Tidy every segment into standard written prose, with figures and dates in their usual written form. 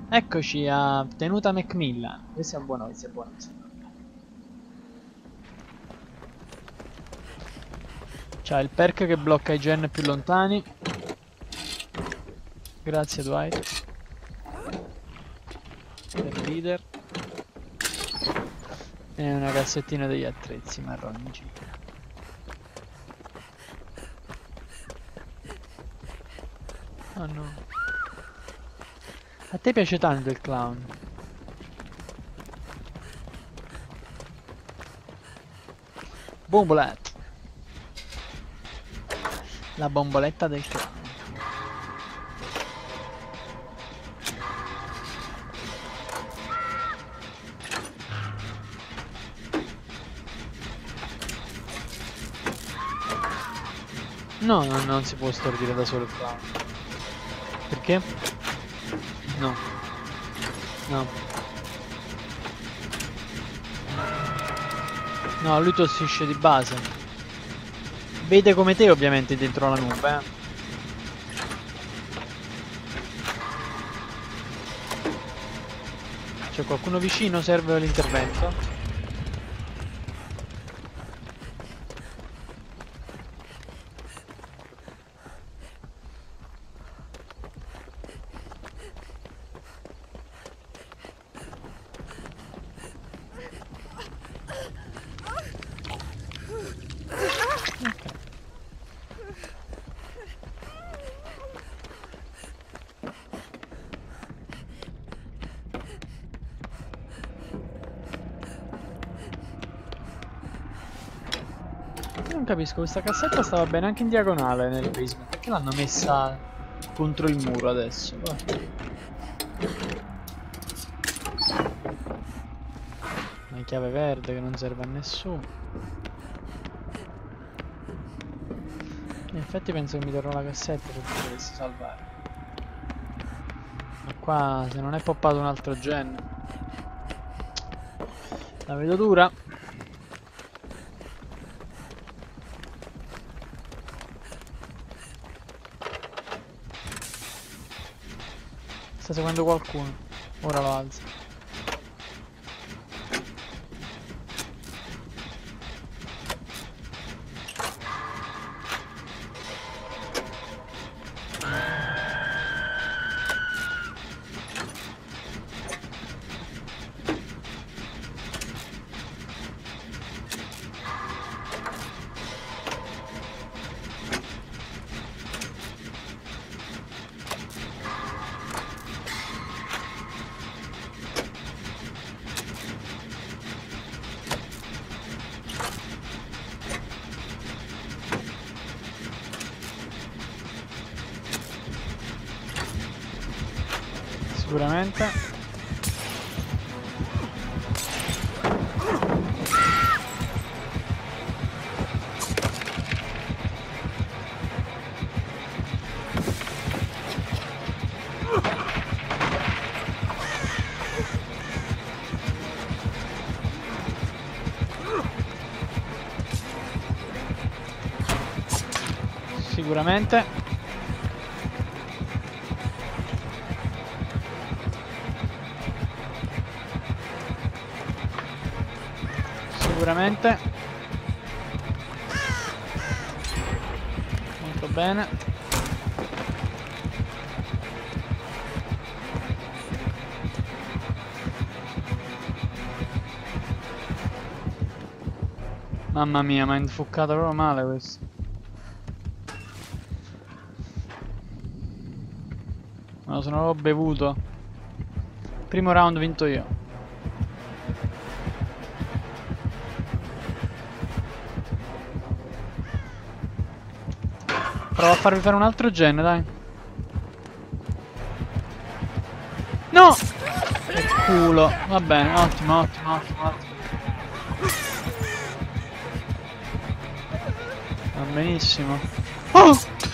Eccoci a Tenuta Macmillan. Questo è buono, questo è buono. C'ha il perk che blocca i gen più lontani. Grazie Dwight. Per leader. E una cassettina degli attrezzi marroni in giro. Oh no. A te piace tanto il clown. Bombolette. La bomboletta del clown. No, non si può stordire da solo il clown. Perché? No. No. No, lui tossisce di base. Vede come te ovviamente dentro la nube, C'è qualcuno vicino? Serve l'intervento? Non capisco, questa cassetta stava bene anche in diagonale nel basement. Perché l'hanno messa contro il muro adesso? Una chiave verde che non serve a nessuno. In effetti penso che mi darò la cassetta se ti dovessi salvare. Ma qua se non è poppato un altro gen. La vedo dura. Sta seguendo qualcuno. Ora lo alza. Sicuramente. Sicuramente. Sicuramente. Molto bene. Mamma mia, mi ha infuccato proprio male questo. Me lo sono proprio bevuto. Primo round vinto io. Provo a farvi fare un altro gen, dai. No! Che culo. Va bene, ottimo, ottimo, ottimo, ottimo. Va benissimo. Oh!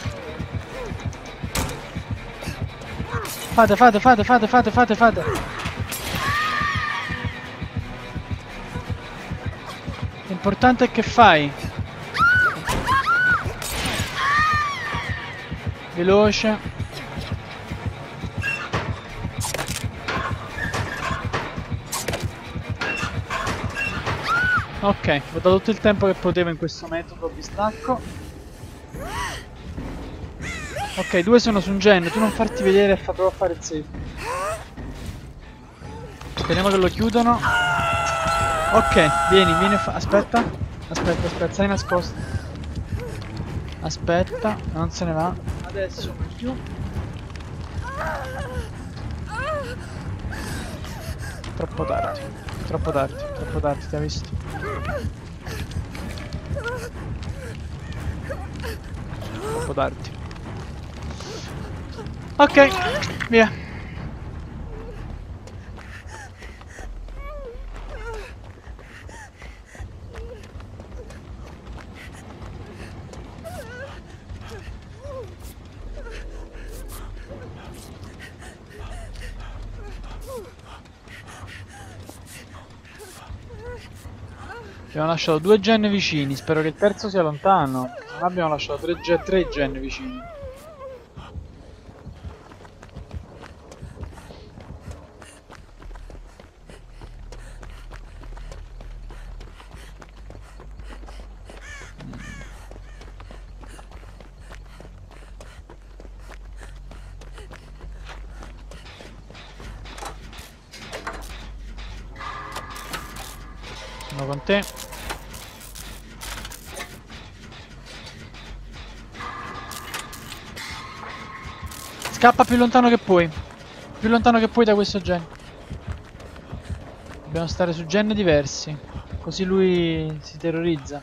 Fate. L'importante è che fai. Veloce. Ok, ho dato tutto il tempo che potevo in questo metodo di stacco. Ok, 2 sono su un gen, tu non farti vedere e prova a fare il save. Speriamo che lo chiudono. Ok, vieni, aspetta. Aspetta, stai nascosto. Aspetta, non se ne va. Adesso più. Troppo tardi, ti ha visto. Troppo tardi. Ok, via. Abbiamo lasciato 2 gen vicini, spero che il terzo sia lontano. Se no abbiamo lasciato 3 gen vicini. Sono con te. Scappa più lontano che puoi. Più lontano che puoi da questo gen. Dobbiamo stare su gen diversi. Così lui si terrorizza.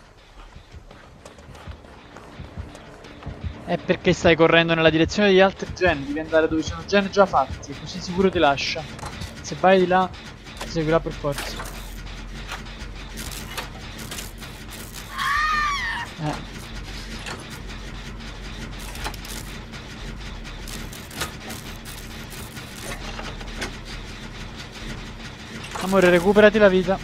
È perché stai correndo nella direzione degli altri gen. Devi andare dove sono gen già fatti. Così sicuro ti lascia. Se vai di là, ti seguirà per forza. Amore, recuperati la vita.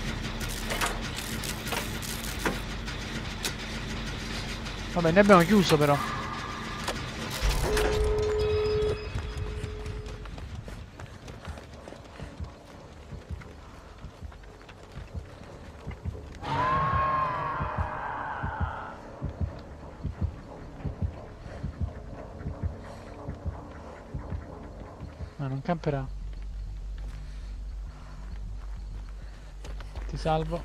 Vabbè, ne abbiamo chiuso però. Ma non camperà. Ti salvo.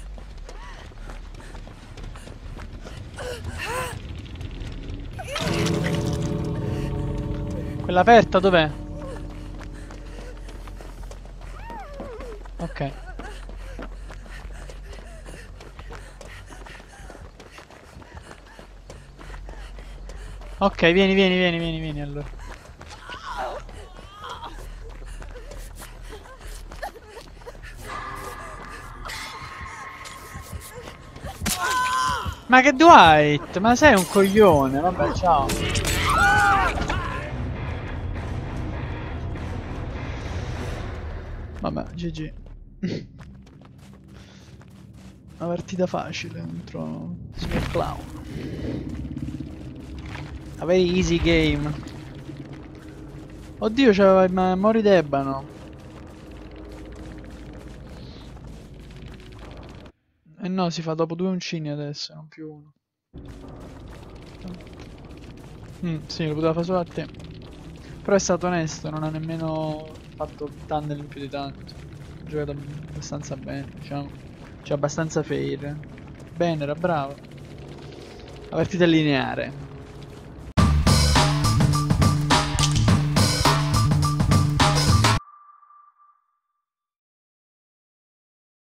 Quella aperta dov'è? Ok. Ok, vieni allora. Ma che Dwight? Ma sei un coglione, vabbè, ciao. Vabbè, GG. Una partita facile contro Smear Clown. A very easy game. Oddio, c'aveva il Mori Debano. Eh no, si fa dopo 2 uncini adesso, non più uno. Sì, lo poteva fare solo a te. Però è stato onesto, non ha nemmeno fatto tunnel più di tanto. Ha giocato abbastanza bene, diciamo. Cioè abbastanza fair. Bene, era bravo. La partita è lineare.